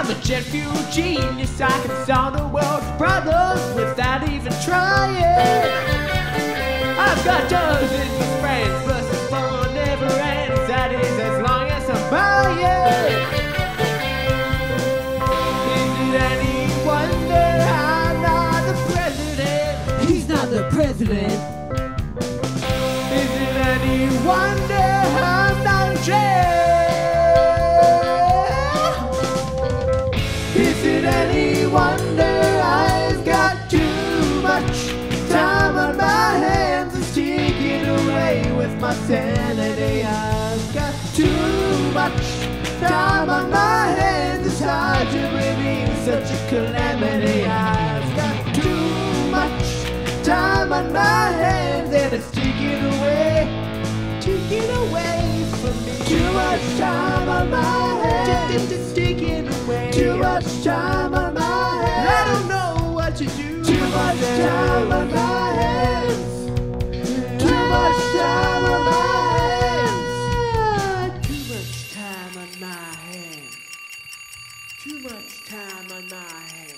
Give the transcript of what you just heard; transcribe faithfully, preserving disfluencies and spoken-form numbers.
I'm a jet fuel genius. I can solve the world's problems without even trying. I've got dozens of friends, but the fun never ends. That is as long as I'm buying. Is it any wonder I'm not the president? He's not the president. Is it any wonder I'm not in jail? Is it any wonder I've got too much time on my hands? It's taking away with my sanity. I've got too much time on my hands. It's hard to believe such a calamity. I've got too much time on my hands, and it's taking away, taking away from me. Too much time on my hands, it's taking away. Too much time on my hands, I don't know what to do. Too much time on my hands, too much time on my hands, too much time on my hands, too much time on my hands.